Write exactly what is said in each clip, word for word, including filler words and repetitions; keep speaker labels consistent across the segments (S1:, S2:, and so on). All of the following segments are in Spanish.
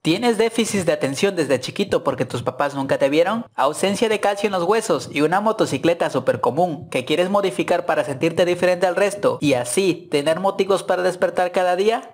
S1: ¿Tienes déficit de atención desde chiquito porque tus papás nunca te vieron? ¿Ausencia de calcio en los huesos y una motocicleta súper común que quieres modificar para sentirte diferente al resto y así tener motivos para despertar cada día?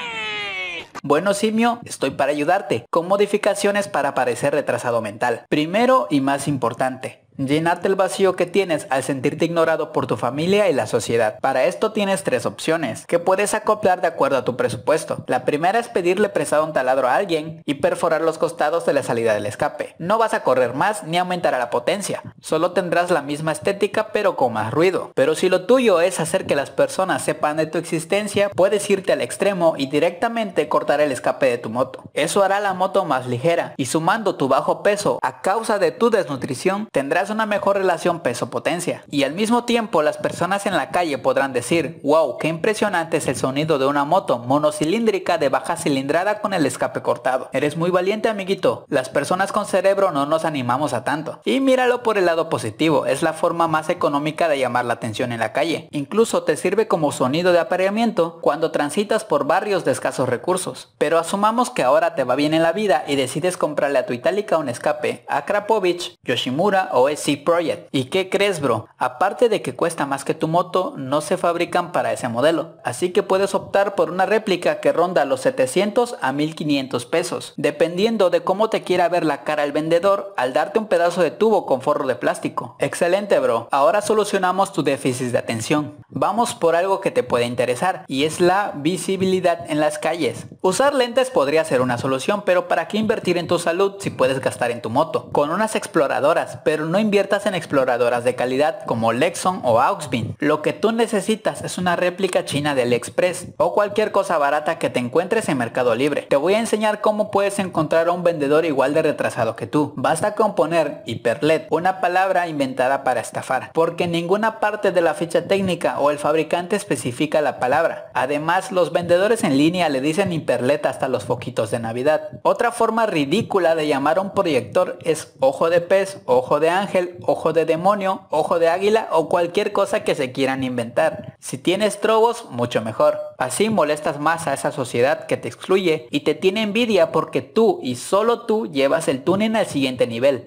S1: Bueno, simio, estoy para ayudarte con modificaciones para parecer retrasado mental. Primero y más importante, llenarte el vacío que tienes al sentirte ignorado por tu familia y la sociedad. Para esto tienes tres opciones que puedes acoplar de acuerdo a tu presupuesto. La primera es pedirle prestado un taladro a alguien y perforar los costados de la salida del escape. No vas a correr más ni aumentará la potencia, solo tendrás la misma estética pero con más ruido. Pero si lo tuyo es hacer que las personas sepan de tu existencia, puedes irte al extremo y directamente cortar el escape de tu moto. Eso hará la moto más ligera y sumando tu bajo peso a causa de tu desnutrición, tendrás una mejor relación peso-potencia y al mismo tiempo las personas en la calle podrán decir: wow, qué impresionante es el sonido de una moto monocilíndrica de baja cilindrada con el escape cortado. Eres muy valiente, amiguito. Las personas con cerebro no nos animamos a tanto. Y míralo por el lado positivo, es la forma más económica de llamar la atención en la calle. Incluso te sirve como sonido de apareamiento cuando transitas por barrios de escasos recursos. Pero asumamos que ahora te va bien en la vida y decides comprarle a tu Itálica un escape a Krapovich, Yoshimura o C Project. ¿Y qué crees, bro? Aparte de que cuesta más que tu moto, no se fabrican para ese modelo. Así que puedes optar por una réplica que ronda los setecientos a mil quinientos pesos, dependiendo de cómo te quiera ver la cara el vendedor al darte un pedazo de tubo con forro de plástico. Excelente, bro. Ahora solucionamos tu déficit de atención. Vamos por algo que te puede interesar y es la visibilidad en las calles. Usar lentes podría ser una solución, pero ¿para qué invertir en tu salud si puedes gastar en tu moto? Con unas exploradoras, pero no inviertas en exploradoras de calidad como Lexon o Auxbin. Lo que tú necesitas es una réplica china de AliExpress o cualquier cosa barata que te encuentres en Mercado Libre. Te voy a enseñar cómo puedes encontrar a un vendedor igual de retrasado que tú. Basta con poner hiperled, una palabra inventada para estafar, porque en ninguna parte de la ficha técnica o el fabricante especifica la palabra. Además, los vendedores en línea le dicen hiperled hasta los foquitos de Navidad. Otra forma ridícula de llamar a un proyector es ojo de pez, ojo de ángel, ojo de demonio, ojo de águila o cualquier cosa que se quieran inventar. Si tienes trobos, mucho mejor. Así molestas más a esa sociedad que te excluye y te tiene envidia porque tú y solo tú llevas el tuning al siguiente nivel.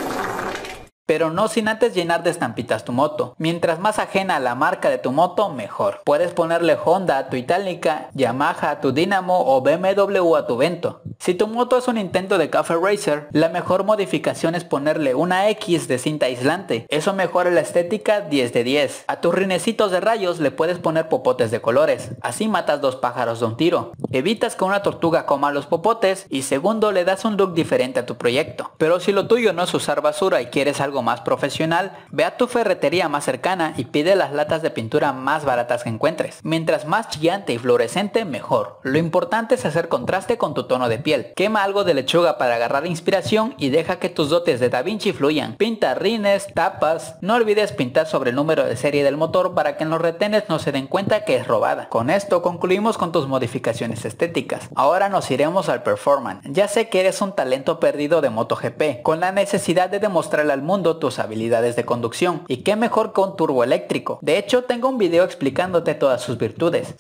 S1: Pero no sin antes llenar de estampitas tu moto. Mientras más ajena a la marca de tu moto, mejor. Puedes ponerle Honda a tu Itálica, Yamaha a tu Dynamo o B M W a tu Vento. Si tu moto es un intento de Cafe Racer, la mejor modificación es ponerle una X de cinta aislante. Eso mejora la estética diez de diez. A tus rinecitos de rayos le puedes poner popotes de colores. Así matas dos pájaros de un tiro. Evitas que una tortuga coma los popotes y segundo, le das un look diferente a tu proyecto. Pero si lo tuyo no es usar basura y quieres algo más profesional, ve a tu ferretería más cercana y pide las latas de pintura más baratas que encuentres. Mientras más chillante y fluorescente, mejor. Lo importante es hacer contraste con tu tono de piel. Quema algo de lechuga para agarrar inspiración y deja que tus dotes de Da Vinci fluyan. Pinta rines, tapas. No olvides pintar sobre el número de serie del motor para que en los retenes no se den cuenta que es robada. Con esto concluimos con tus modificaciones estéticas. Ahora nos iremos al performance. Ya sé que eres un talento perdido de MotoGP, con la necesidad de demostrarle al mundo tus habilidades de conducción. Y qué mejor con turbo eléctrico. De hecho, tengo un video explicándote todas sus virtudes.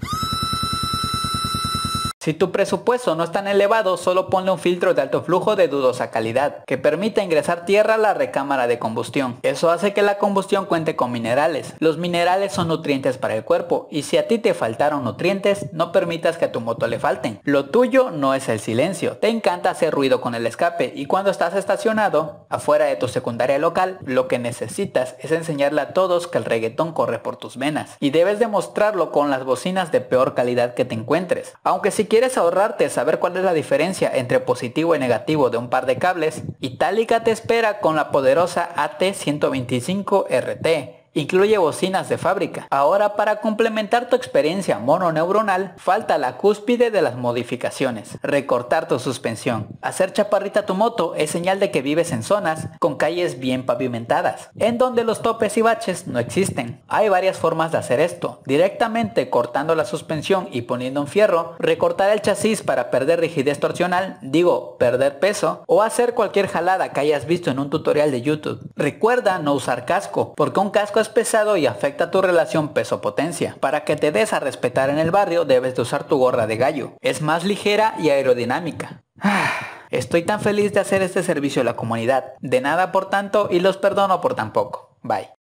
S1: Si tu presupuesto no es tan elevado, solo ponle un filtro de alto flujo de dudosa calidad, que permita ingresar tierra a la recámara de combustión. Eso hace que la combustión cuente con minerales. Los minerales son nutrientes para el cuerpo, y si a ti te faltaron nutrientes, no permitas que a tu moto le falten. Lo tuyo no es el silencio. Te encanta hacer ruido con el escape, y cuando estás estacionado, afuera de tu secundaria local, lo que necesitas es enseñarle a todos que el reggaetón corre por tus venas. Y debes demostrarlo con las bocinas de peor calidad que te encuentres. Aunque si quieres ahorrarte saber cuál es la diferencia entre positivo y negativo de un par de cables, Itálica te espera con la poderosa A T ciento veinticinco R T. Incluye bocinas de fábrica. Ahora, para complementar tu experiencia mononeuronal, falta la cúspide de las modificaciones: recortar tu suspensión. Hacer chaparrita tu moto es señal de que vives en zonas con calles bien pavimentadas, en donde los topes y baches no existen. Hay varias formas de hacer esto: directamente cortando la suspensión y poniendo un fierro, recortar el chasis para perder rigidez torsional, digo, perder peso, o hacer cualquier jalada que hayas visto en un tutorial de YouTube. Recuerda no usar casco, porque un casco es pesado y afecta tu relación peso-potencia. Para que te des a respetar en el barrio, debes de usar tu gorra de gallo. Es más ligera y aerodinámica. Estoy tan feliz de hacer este servicio a la comunidad. De nada por tanto y los perdono por tan poco. Bye.